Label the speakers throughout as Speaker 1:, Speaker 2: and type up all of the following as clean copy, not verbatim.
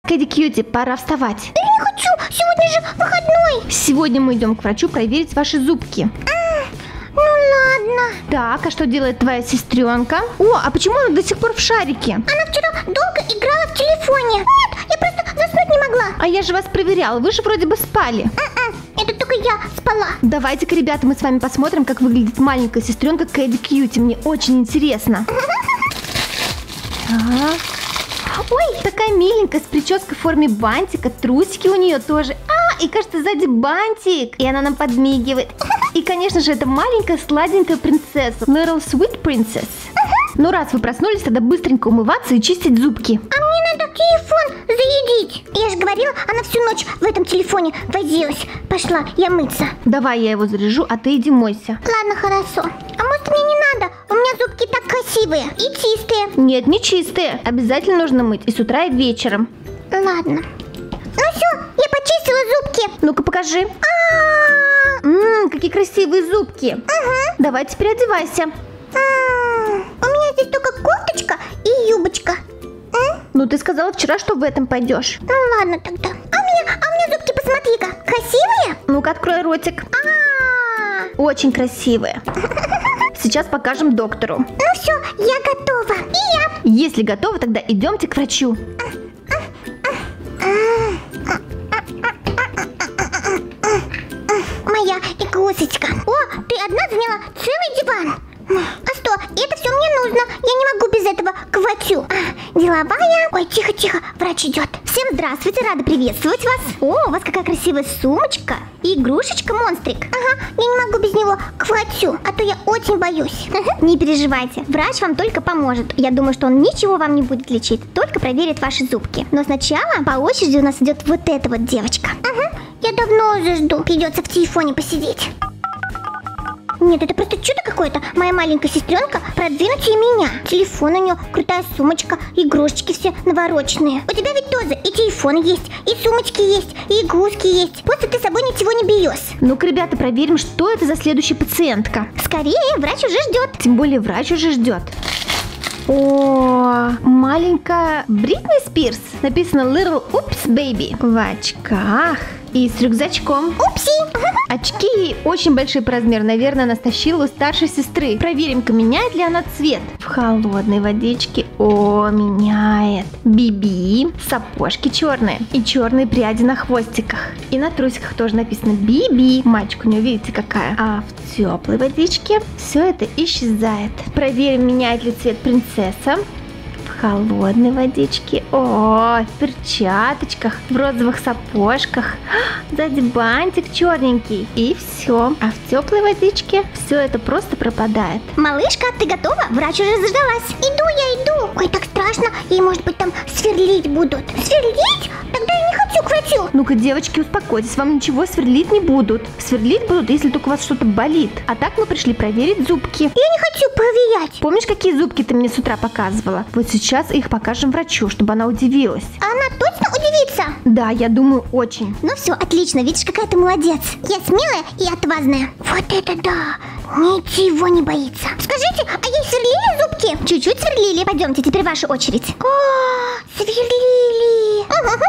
Speaker 1: Кэдди Кьюти, пора вставать.
Speaker 2: Да я не хочу, сегодня же выходной.
Speaker 1: Сегодня мы идем к врачу проверить ваши зубки.
Speaker 2: Ну ладно.
Speaker 1: Так, а что делает твоя сестренка? О, а почему она до сих пор в шарике?
Speaker 2: Она вчера долго играла в телефоне. Нет, я просто заснуть не могла.
Speaker 1: А я же вас проверяла, вы же вроде бы спали.
Speaker 2: Это только я спала.
Speaker 1: Давайте-ка, ребята, мы с вами посмотрим, как выглядит маленькая сестренка Кэдди Кьюти. Мне очень интересно. Так. Ой, такая миленькая, с прической в форме бантика, трусики у нее тоже. И кажется, сзади бантик. И она нам подмигивает. И, конечно же, это маленькая сладенькая принцесса. Little Sweet Princess. Ну, раз вы проснулись, тогда быстренько умываться и чистить зубки.
Speaker 2: А мне надо телефон зарядить. Я же говорила, она всю ночь в этом телефоне возилась. Пошла я мыться.
Speaker 1: Давай я его заряжу, а ты иди мойся.
Speaker 2: Ладно, хорошо. А может мне не надо? У меня зубки так красивые и чистые.
Speaker 1: Нет, не чистые. Обязательно нужно мыть и с утра, и вечером.
Speaker 2: Ладно. Ну все, я почистила зубки.
Speaker 1: Ну-ка, покажи. Какие красивые зубки. Давай теперь одевайся.
Speaker 2: У меня здесь только кофточка и юбочка.
Speaker 1: Ну, ты сказала вчера, что в этом пойдешь.
Speaker 2: Ну ладно тогда. А у меня зубки, посмотри-ка, красивые?
Speaker 1: Ну-ка, открой ротик. Очень красивые. Сейчас покажем доктору.
Speaker 2: Ну все, я готова. И я.
Speaker 1: Если готова, тогда идемте к врачу.
Speaker 2: Моя игрушечка. О, ты одна заняла целый диван. А что, это все мне нужно. Я не могу без этого к врачу. Деловая. Ой, тихо-тихо, врач идет.
Speaker 1: Всем здравствуйте, рада приветствовать вас. О, у вас какая красивая сумочка и игрушечка-монстрик.
Speaker 2: Ага, я не могу без него к врачу, а то я очень боюсь.
Speaker 1: Не переживайте, врач вам только поможет. Я думаю, что он ничего вам не будет лечить, только проверит ваши зубки. Но сначала по очереди у нас идет вот эта вот девочка.
Speaker 2: Я давно уже жду. Придется в телефоне посидеть. Нет, это просто чудо какое-то. Моя маленькая сестренка продвинутее меня. Телефон у нее, крутая сумочка, игрушечки все навороченные. У тебя ведь тоже и телефон есть, и сумочки есть, и игрушки есть. Просто ты с собой ничего не берешь.
Speaker 1: Ну-ка, ребята, проверим, что это за следующая пациентка.
Speaker 2: Скорее, врач уже ждет.
Speaker 1: Тем более врач уже ждет. О, маленькая Бритни Спирс. Написано Little Oops Baby. В очках и с рюкзачком.
Speaker 2: Упси!
Speaker 1: Очки ей очень большие по размеру. Наверное, она стащила у старшей сестры. Проверим-ка, меняет ли она цвет. В холодной водичке. О, меняет. Биби. Сапожки черные. И черные пряди на хвостиках. И на трусиках тоже написано Биби. Мальчик у нее, видите, какая. А в теплой водичке все это исчезает. Проверим, меняет ли цвет принцесса. В холодной водичке. О, в перчаточках, в розовых сапожках. Сзади бантик черненький. И все. А в теплой водичке все это просто пропадает.
Speaker 2: Малышка, ты готова? Врач уже заждалась. Иду, я иду. Ой, так страшно. Ей, может быть, там сверлить будут. Сверлить? Тогда я не хочу к врачу.
Speaker 1: Ну-ка, девочки, успокойтесь. Вам ничего сверлить не будут. Сверлить будут, если только у вас что-то болит. А так мы пришли проверить зубки.
Speaker 2: Я не хочу проверять.
Speaker 1: Помнишь, какие зубки ты мне с утра показывала? Вот сейчас их покажем врачу, чтобы она удивилась.
Speaker 2: Она точно удивится?
Speaker 1: Да, я думаю, очень.
Speaker 2: Ну все, отлично, видишь, какая ты молодец. Я смелая и отважная. Вот это да, ничего не боится. Скажите, а ей сверлили зубки?
Speaker 1: Чуть-чуть сверлили. Пойдемте, теперь ваша очередь.
Speaker 2: О, сверлили.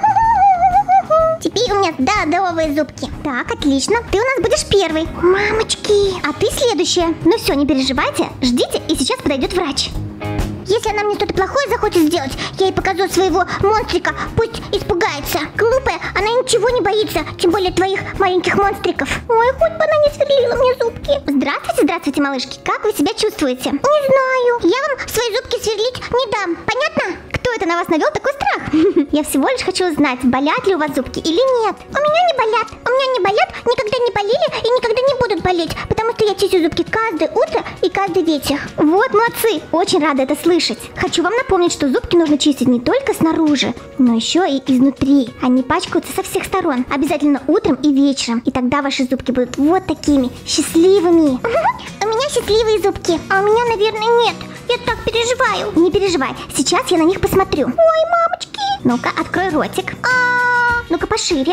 Speaker 2: Теперь у меня здоровые зубки.
Speaker 1: Так, отлично. Ты у нас будешь первый.
Speaker 2: Мамочки.
Speaker 1: А ты следующая. Ну все, не переживайте, ждите, и сейчас подойдет врач.
Speaker 2: Если она мне что-то плохое захочет сделать, я ей покажу своего монстрика, пусть испугается. Глупая, она ничего не боится, тем более твоих маленьких монстриков. Ой, хоть бы она не сверлила мне зубки.
Speaker 1: Здравствуйте, здравствуйте, малышки. Как вы себя чувствуете?
Speaker 2: Не знаю. Я вам свои зубки сверлить не дам, понятно?
Speaker 1: Кто это на вас навел такой страх? Я всего лишь хочу узнать, болят ли у вас зубки или нет.
Speaker 2: У меня не болят. У меня не болят, никогда не болели и никогда не будут болеть, потому что я чищу зубки каждое утро и каждый вечер.
Speaker 1: Вот, молодцы. Очень рада это слышать. Хочу вам напомнить, что зубки нужно чистить не только снаружи, но еще и изнутри. Они пачкаются со всех сторон. Обязательно утром и вечером. И тогда ваши зубки будут вот такими счастливыми.
Speaker 2: У меня счастливые зубки, а у меня, наверное, нет. Я так переживаю.
Speaker 1: Не переживай, сейчас я на них посмотрю.
Speaker 2: Ой, мамочки.
Speaker 1: Ну-ка, открой ротик. Ну-ка, пошире.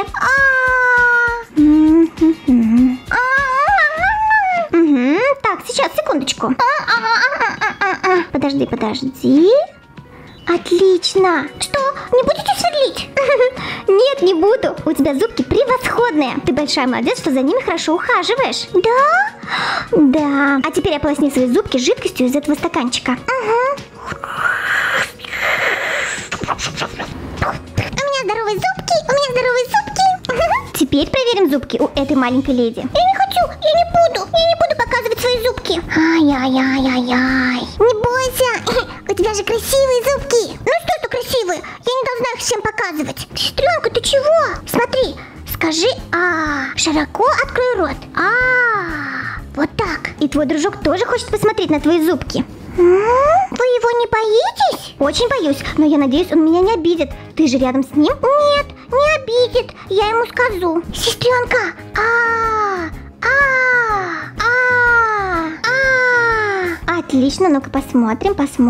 Speaker 1: Так, сейчас, секундочку. Подожди. Отлично.
Speaker 2: Что, не будете сверлить? Нет, не буду. У тебя зубки превосходные. Ты большая молодец, что за ними хорошо ухаживаешь. Да? Да. А теперь ополосни свои зубки жидкостью из этого стаканчика. Угу. У меня здоровые зубки. Теперь проверим зубки у этой маленькой леди. Я не хочу, я не буду показывать свои зубки. Ай-яй-яй-яй-яй. Не бойся, у тебя же красивые зубки. Ну что красивые, я не должна их всем показывать. Сестренка, ты чего? Смотри, скажи «а». Широко открой рот. А, вот так. И твой дружок тоже хочет посмотреть на твои зубки. Вы его не боитесь? Очень боюсь, но я надеюсь, он меня не обидит. Ты же рядом с ним? Нет, не обидит. Я ему скажу. Сестренка, Отлично, ну-ка посмотрим.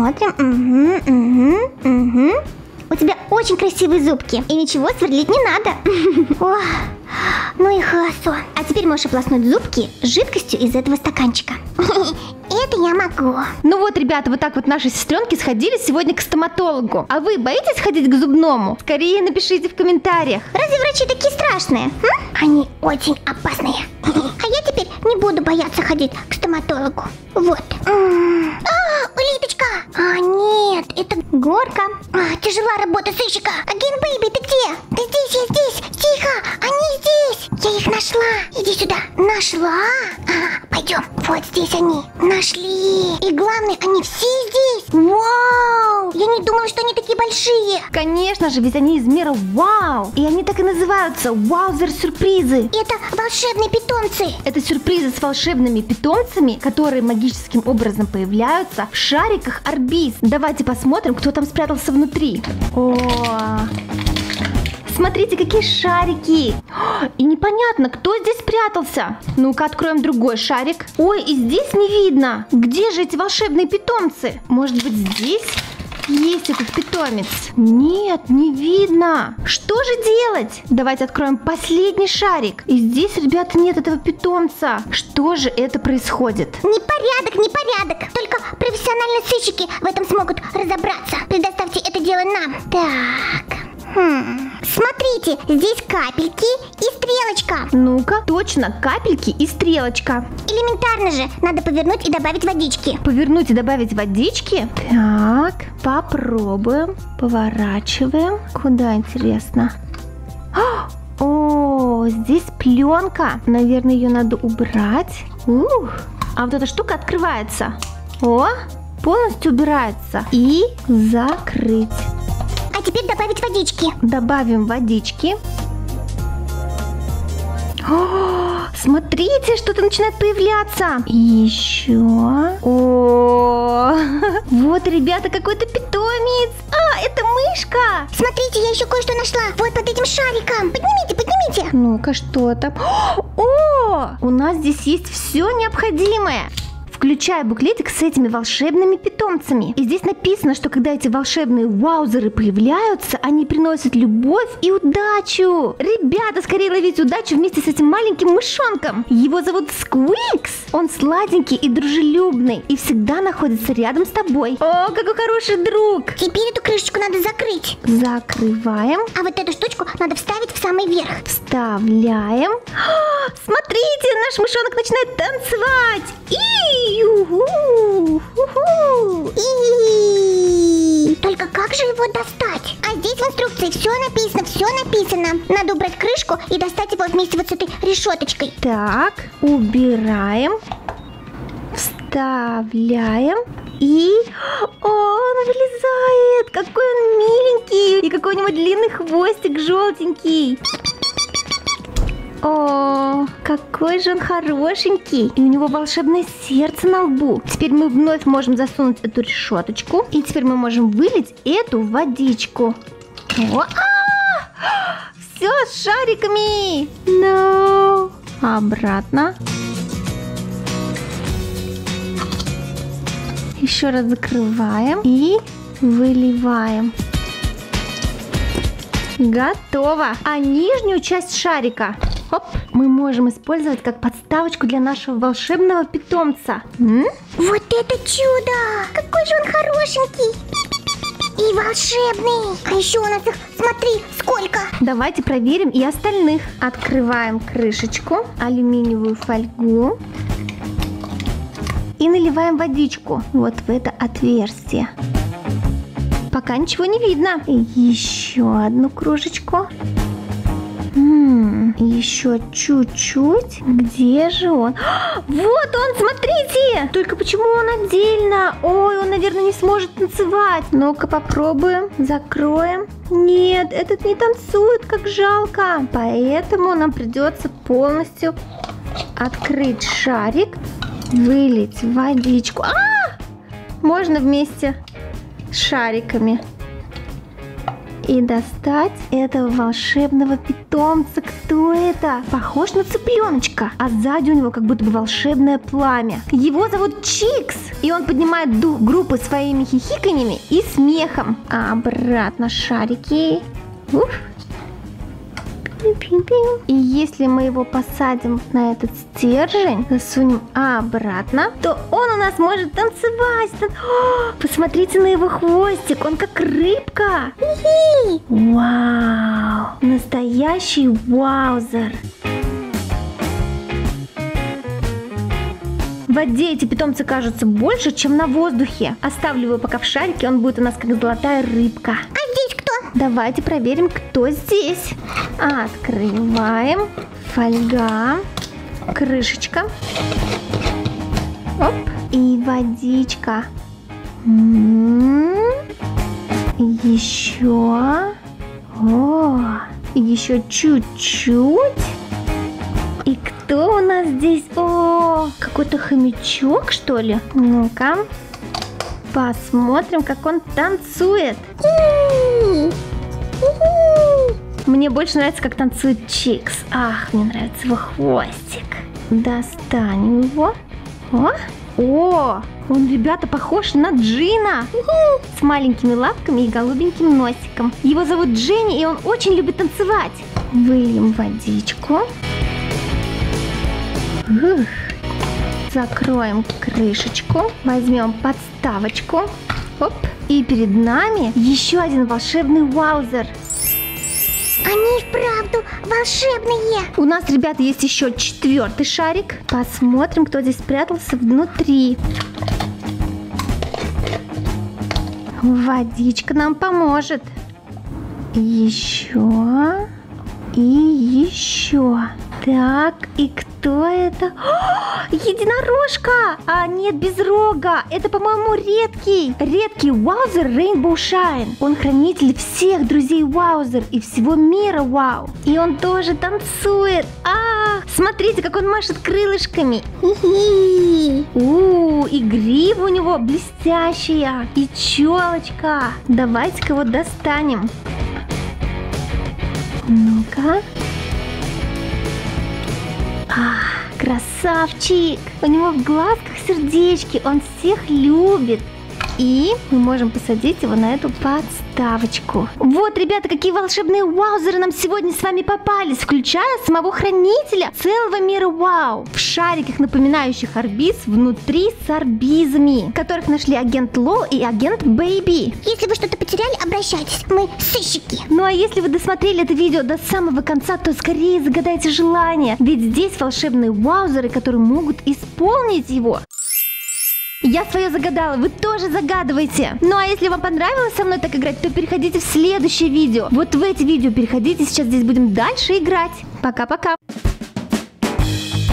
Speaker 2: Угу. У тебя очень красивые зубки. И ничего сверлить не надо. Ох, ну и хорошо. А теперь можешь ополоснуть зубки жидкостью из этого стаканчика. Это я могу.
Speaker 1: Ну вот, ребята, вот так вот наши сестренки сходили сегодня к стоматологу. А вы боитесь ходить к зубному? Скорее напишите в комментариях.
Speaker 2: Разве врачи такие страшные? Они очень опасные. А я теперь не буду бояться ходить к стоматологу. Вот. Улиточка! Нет, это Горка. Тяжела работа сыщика. Агент Бэйби, ты где? Ты здесь, я здесь. Тихо, они здесь. Я их нашла. Иди сюда. Нашла? Пойдем. Вот здесь они. Нашли. И главное, они все здесь. Вау! Я не думала, что они такие большие.
Speaker 1: Конечно же, ведь они из мира вау. И они так и называются. Ваузер-сюрпризы.
Speaker 2: Это волшебные питомцы.
Speaker 1: Это сюрпризы с волшебными питомцами, которые магическим образом появляются в шариках Орбиз. Давайте посмотрим, кто там спрятался внутри. О, смотрите, какие шарики. И непонятно, кто здесь спрятался. Ну-ка, откроем другой шарик. Ой, и здесь не видно. Где же эти волшебные питомцы? Может быть, здесь есть этот питомец? Нет, не видно. Что же делать? Давайте откроем последний шарик. И здесь, ребята, нет этого питомца. Что же это происходит?
Speaker 2: Непорядок. Только профессиональные сыщики в этом смогут разобраться. Предоставьте это дело нам. Так. Смотрите, здесь капельки и стрелочка.
Speaker 1: Ну-ка, точно, капельки и стрелочка.
Speaker 2: Элементарно же, надо повернуть и добавить водички.
Speaker 1: Повернуть и добавить водички? Так, попробуем. Поворачиваем. Куда, интересно? О, здесь пленка. Наверное, ее надо убрать. А вот эта штука открывается. О, полностью убирается. И закрыть.
Speaker 2: А теперь добавить водички.
Speaker 1: Добавим водички. О, смотрите, что-то начинает появляться. И еще. О, вот, ребята, какой-то питомец. Это мышка.
Speaker 2: Смотрите, я еще кое-что нашла. Вот под этим шариком. Поднимите.
Speaker 1: Ну-ка, что там? О, у нас здесь есть все необходимое. Включая буклетик с этими волшебными питомцами. И здесь написано, что когда эти волшебные ваузеры появляются, они приносят любовь и удачу. Ребята, скорее ловите удачу вместе с этим маленьким мышонком. Его зовут Сквикс. Он сладенький и дружелюбный. И всегда находится рядом с тобой. О, какой хороший друг.
Speaker 2: Теперь эту крышечку надо закрыть.
Speaker 1: Закрываем.
Speaker 2: А вот эту штучку надо вставить в самый верх.
Speaker 1: Вставляем. Смотрите, наш мышонок начинает танцевать.
Speaker 2: Только как же его достать? А здесь в инструкции все написано. Надо убрать крышку и достать его вместе вот с этой решеточкой.
Speaker 1: Так, убираем. Вставляем. И он вылезает. Какой он миленький. И какой у него длинный хвостик желтенький. О, какой же он хорошенький. И у него волшебное сердце на лбу. Теперь мы вновь можем засунуть эту решеточку. И теперь мы можем вылить эту водичку. Все с шариками. No. Обратно. Еще раз закрываем и выливаем. Готово. А нижнюю часть шарика мы можем использовать как подставочку для нашего волшебного питомца.
Speaker 2: Вот это чудо! Какой же он хорошенький! И волшебный! А еще у нас их, смотри, сколько!
Speaker 1: Давайте проверим и остальных. Открываем крышечку, алюминиевую фольгу и наливаем водичку вот в это отверстие. Пока ничего не видно. Еще одну кружечку. Еще чуть-чуть. Где же он? Вот он, смотрите! Только почему он отдельно? Ой, он, наверное, не сможет танцевать. Ну-ка попробуем. Закроем. Нет, этот не танцует, как жалко. Поэтому нам придется полностью открыть шарик, вылить водичку. Можно вместе с шариками. И достать этого волшебного питомца. Кто это? Похож на цыпленочка, а сзади у него как будто бы волшебное пламя. Его зовут Чикс, и он поднимает дух группы своими хихиканьями и смехом. Обратно шарики. Уф. И если мы его посадим на этот стержень, засунем обратно, то он у нас может танцевать. Посмотрите на его хвостик, он как рыбка. Вау, настоящий ваузер. В воде эти питомцы кажутся больше, чем на воздухе. Оставлю его пока в шарике, он будет у нас как золотая рыбка.
Speaker 2: А здесь кто?
Speaker 1: Давайте проверим, кто здесь. Открываем. Фольга. Крышечка. Оп. И водичка. Еще. Еще чуть-чуть. И кто у нас здесь? Какой-то хомячок, что ли? Ну-ка. Посмотрим, как он танцует. Мне больше нравится, как танцует Чикс. Мне нравится его хвостик. Достанем его. Он, ребята, похож на Джина. С маленькими лапками и голубеньким носиком. Его зовут Дженни, и он очень любит танцевать. Выльем водичку. Закроем крышечку. Возьмем подставочку. Оп. И перед нами еще один волшебный ваузер.
Speaker 2: Они вправду волшебные.
Speaker 1: У нас, ребята, есть еще 4-й шарик. Посмотрим, кто здесь спрятался внутри. Водичка нам поможет. Еще. И еще. Так, и кто это? Единорожка! Нет, без рога. Это, по-моему, редкий ваузер Rainbow Shine. Он хранитель всех друзей ваузер и всего мира вау. И он тоже танцует. Смотрите, как он машет крылышками. И грива у него блестящая. И челочка. Давайте-ка его достанем. Ну-ка. Красавчик! У него в глазках сердечки, он всех любит. И мы можем посадить его на эту подставочку. Вот, ребята, какие волшебные ваузеры нам сегодня с вами попались, включая самого хранителя целого мира вау. В шариках, напоминающих орбиз, внутри с орбизами, которых нашли агент Лол и агент Бэйби.
Speaker 2: Если вы что-то потеряли, обращайтесь, мы сыщики.
Speaker 1: Ну а если вы досмотрели это видео до самого конца, то скорее загадайте желание, ведь здесь волшебные ваузеры, которые могут исполнить его. Я свое загадала, вы тоже загадывайте. Ну а если вам понравилось со мной так играть, то переходите в следующее видео. Вот в эти видео переходите, сейчас здесь будем дальше играть. Пока-пока.